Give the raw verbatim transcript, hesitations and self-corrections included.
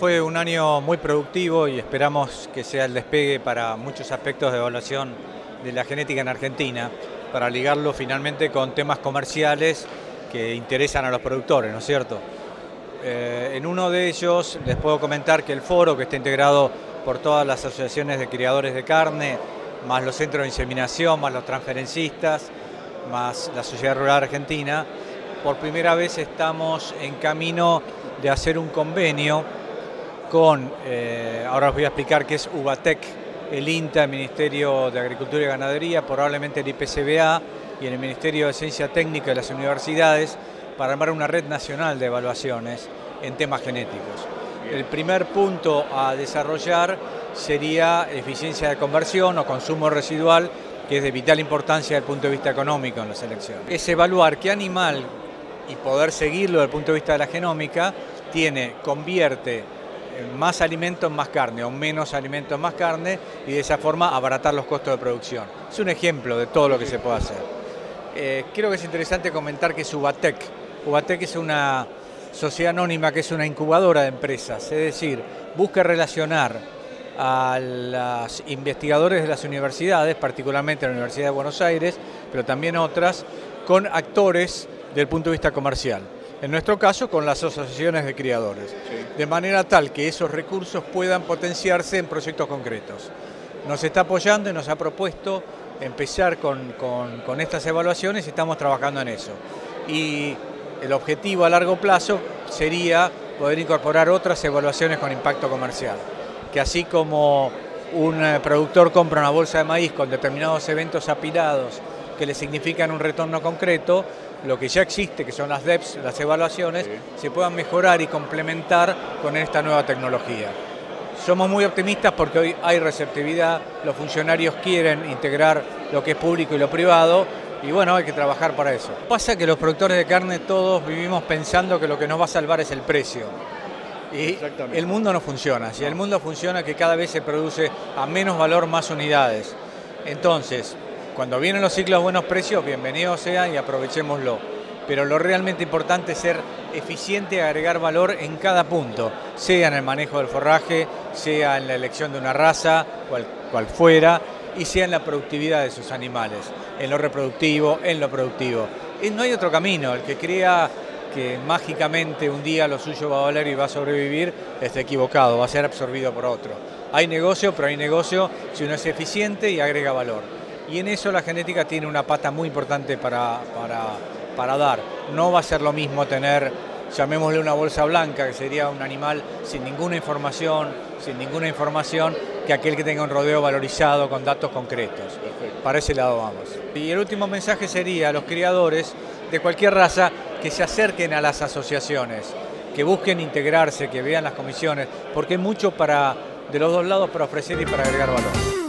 fue un año muy productivo y esperamos que sea el despegue para muchos aspectos de evaluación de la genética en Argentina, para ligarlo finalmente con temas comerciales que interesan a los productores, ¿no es cierto? Eh, en uno de ellos les puedo comentar que el foro, que está integrado por todas las asociaciones de criadores de carne, más los centros de inseminación, más los transferencistas, más la Sociedad Rural Argentina, por primera vez estamos en camino de hacer un convenio con, eh, ahora os voy a explicar qué es Ubatec, el INTA, el Ministerio de Agricultura y Ganadería, probablemente el I P C B A y el Ministerio de Ciencia Técnica de las universidades, para armar una red nacional de evaluaciones en temas genéticos. El primer punto a desarrollar sería eficiencia de conversión o consumo residual, que es de vital importancia desde el punto de vista económico en la selección. Es evaluar qué animal, y poder seguirlo desde el punto de vista de la genómica, tiene, convierte más alimento en más carne o menos alimento en más carne, y de esa forma abaratar los costos de producción. Es un ejemplo de todo lo que se puede hacer. Eh, creo que es interesante comentar que es Ubatec. Ubatec es una sociedad anónima que es una incubadora de empresas, es decir, busca relacionar a los investigadores de las universidades, particularmente la Universidad de Buenos Aires, pero también otras, con actores del punto de vista comercial. En nuestro caso, con las asociaciones de criadores, sí. De manera tal que esos recursos puedan potenciarse en proyectos concretos. Nos está apoyando y nos ha propuesto empezar con, con, con estas evaluaciones y estamos trabajando en eso. Y el objetivo a largo plazo sería poder incorporar otras evaluaciones con impacto comercial, que así como un productor compra una bolsa de maíz con determinados eventos apilados que le significan un retorno concreto, lo que ya existe, que son las D E P S, las evaluaciones, sí, se puedan mejorar y complementar con esta nueva tecnología. Somos muy optimistas porque hoy hay receptividad, los funcionarios quieren integrar lo que es público y lo privado, y bueno, hay que trabajar para eso. Pasa que los productores de carne todos vivimos pensando que lo que nos va a salvar es el precio. Y el mundo no funciona. Si el mundo funciona, que cada vez se produce a menos valor más unidades. Entonces, cuando vienen los ciclos de buenos precios, bienvenidos sean y aprovechémoslo. Pero lo realmente importante es ser eficiente y agregar valor en cada punto, sea en el manejo del forraje, sea en la elección de una raza, cual, cual fuera, y sea en la productividad de sus animales, en lo reproductivo, en lo productivo. Y no hay otro camino. El que crea que mágicamente un día lo suyo va a valer y va a sobrevivir, está equivocado, va a ser absorbido por otro. Hay negocio, pero hay negocio si uno es eficiente y agrega valor. Y en eso la genética tiene una pata muy importante para, para, para dar. No va a ser lo mismo tener, llamémosle una bolsa blanca, que sería un animal sin ninguna información, sin ninguna información, que aquel que tenga un rodeo valorizado con datos concretos. Perfecto. Para ese lado vamos. Y el último mensaje sería a los criadores de cualquier raza que se acerquen a las asociaciones, que busquen integrarse, que vean las comisiones, porque hay mucho para, de los dos lados para ofrecer y para agregar valor.